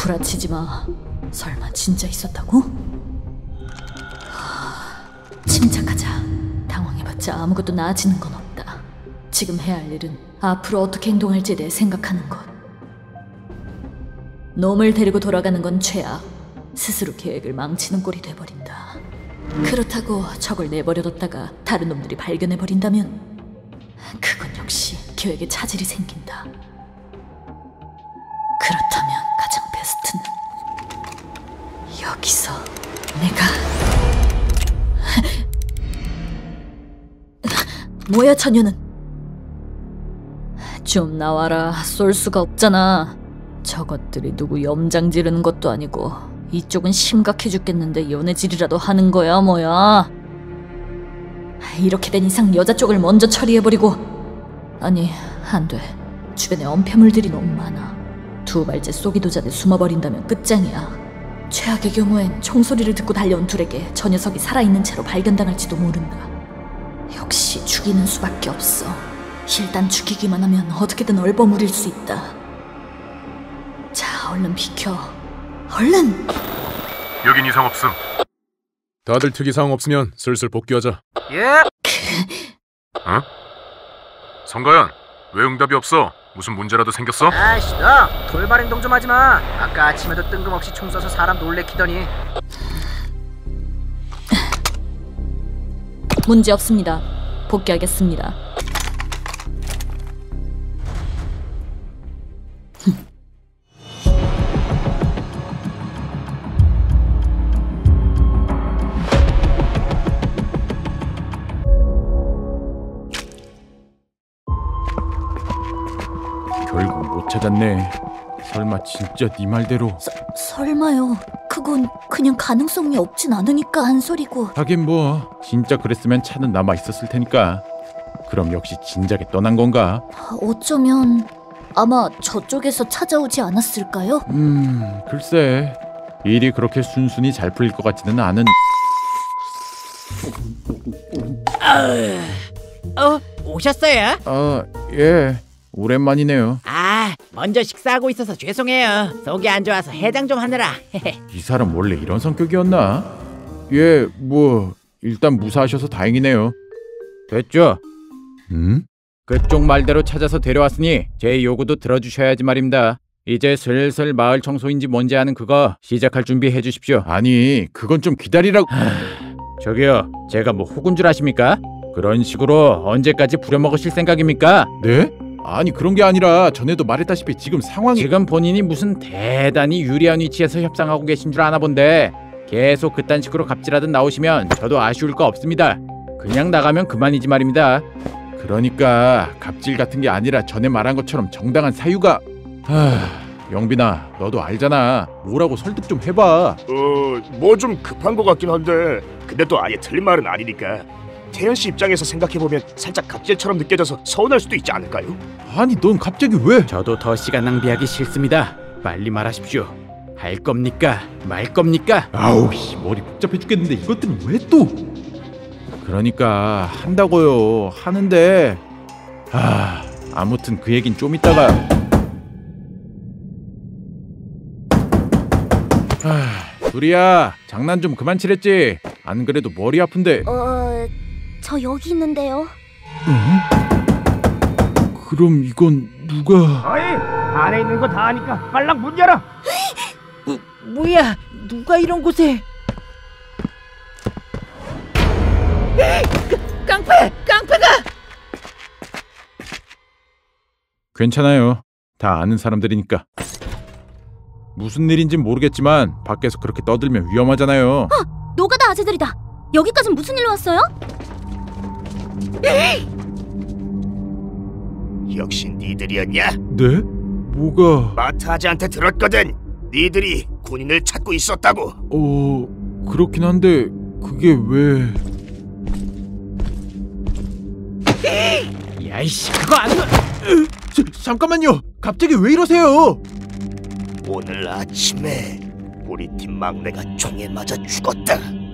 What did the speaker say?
구라치지 마. 설마 진짜 있었다고? 침착하자. 당황해봤자 아무것도 나아지는 건 없다. 지금 해야 할 일은 앞으로 어떻게 행동할지에 대해 생각하는 것. 놈을 데리고 돌아가는 건 죄악. 스스로 계획을 망치는 꼴이 돼버린다. 그렇다고 적을 내버려뒀다가 다른 놈들이 발견해버린다면 그건 역시 계획에 차질이 생긴다. 그렇다면 가장 베스트는 여기서 내가 뭐야 처녀는? 좀 나와라. 쏠 수가 없잖아. 저것들이 누구 염장 지르는 것도 아니고 이쪽은 심각해 죽겠는데 연애질이라도 하는 거야 뭐야. 이렇게 된 이상 여자 쪽을 먼저 처리해버리고. 아니 안 돼. 주변에 엄폐물들이 너무 많아. 두 발째 쏘기도자들 숨어버린다면 끝장이야. 최악의 경우엔 총소리를 듣고 달려온 둘에게 저 녀석이 살아있는 채로 발견당할지도 모른다. 역시 죽이는 수밖에 없어. 일단 죽이기만 하면 어떻게든 얼버무릴 수 있다. 자, 얼른 비켜. 얼른! 여긴 이상 없음. 다들 특이사항 없으면 슬슬 복귀하자. 예? 어? 성가연, 왜 응답이 없어? 무슨 문제라도 생겼어? 아이씨, 너 돌발 행동 좀 하지 마. 아까 아침에도 뜬금없이 총 쏴서 사람 놀래키더니. 문제 없습니다. 복귀하겠습니다. 결국 못 찾았네. 설마 진짜 네 말대로. 설마요. 그건 그냥 가능성이 없진 않으니까 한 소리고. 하긴 뭐 진짜 그랬으면 차는 남아 있었을 테니까. 그럼 역시 진작에 떠난 건가? 어쩌면 아마 저쪽에서 찾아오지 않았을까요? 글쎄. 일이 그렇게 순순히 잘 풀릴 것 같지는 않은. 오셨어요? 예. 오랜만이네요. 먼저 식사하고 있어서 죄송해요. 속이 안 좋아서 해장 좀 하느라. 이 사람 원래 이런 성격이었나? 예, 뭐 일단 무사하셔서 다행이네요. 됐죠? 그쪽 말대로 찾아서 데려왔으니 제 요구도 들어주셔야지 말입니다. 이제 슬슬 마을 청소인지 뭔지 아는 그거 시작할 준비해 주십시오. 아니, 그건 좀 기다리라고. 저기요, 제가 뭐 호군 줄 아십니까? 그런 식으로 언제까지 부려먹으실 생각입니까? 네? 아니 그런 게 아니라 전에도 말했다시피 지금 상황이. 지금 본인이 무슨 대단히 유리한 위치에서 협상하고 계신 줄 아나 본데 계속 그딴 식으로 갑질하듯 나오시면 저도 아쉬울 거 없습니다. 그냥 나가면 그만이지 말입니다. 그러니까 갑질 같은 게 아니라 전에 말한 것처럼 정당한 사유가. 영빈아, 너도 알잖아. 뭐라고 설득 좀 해봐. 뭐 좀 급한 것 같긴 한데 근데 또 아예 틀린 말은 아니니까. 태연 씨 입장에서 생각해보면 살짝 갑질처럼 느껴져서 서운할 수도 있지 않을까요? 아니 넌 갑자기 왜? 저도 더 시간 낭비하기 싫습니다. 빨리 말하십시오. 할 겁니까? 말 겁니까? 아우 씨, 머리 복잡해 죽겠는데 이것들은 왜 또? 그러니까 한다고요. 하는데 아무튼 그 얘긴 좀 이따가. 둘이야, 장난 좀 그만 치랬지? 안 그래도 머리 아픈데. 저 여기 있는데요. 그럼 이건 누가? 어이, 안에 있는 거 다 아니까 빨랑 문 열어. 뭐야? 누가 이런 곳에? 깡패가! 괜찮아요. 다 아는 사람들이니까. 무슨 일인진 모르겠지만 밖에서 그렇게 떠들면 위험하잖아요. 노가다 아재들이다. 여기까진 무슨 일로 왔어요? 역시 니들이었냐? 네? 뭐가? 마트 아재한테 들었거든. 니들이 군인을 찾고 있었다고. 그렇긴 한데 그게 왜? 야이씨, 그거 아니야. 잠깐만요. 갑자기 왜 이러세요? 오늘 아침에 우리 팀 막내가 총에 맞아 죽었다.